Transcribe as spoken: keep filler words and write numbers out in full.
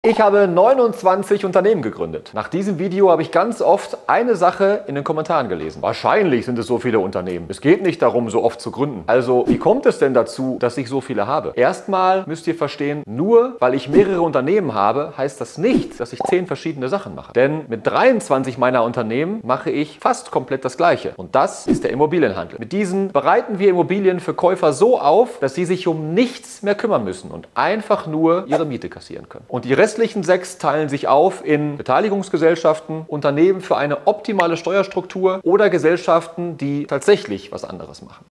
Ich habe neunundzwanzig Unternehmen gegründet. Nach diesem Video habe ich ganz oft eine Sache in den Kommentaren gelesen. Wahrscheinlich sind es so viele Unternehmen. Es geht nicht darum, so oft zu gründen. Also, wie kommt es denn dazu, dass ich so viele habe? Erstmal müsst ihr verstehen, nur weil ich mehrere Unternehmen habe, heißt das nicht, dass ich zehn verschiedene Sachen mache. Denn mit dreiundzwanzig meiner Unternehmen mache ich fast komplett das Gleiche. Und das ist der Immobilienhandel. Mit diesen bereiten wir Immobilien für Käufer so auf, dass sie sich um nichts mehr kümmern müssen und einfach nur ihre Miete kassieren können. Und die Rest Die restlichen sechs teilen sich auf in Beteiligungsgesellschaften, Unternehmen für eine optimale Steuerstruktur oder Gesellschaften, die tatsächlich was anderes machen.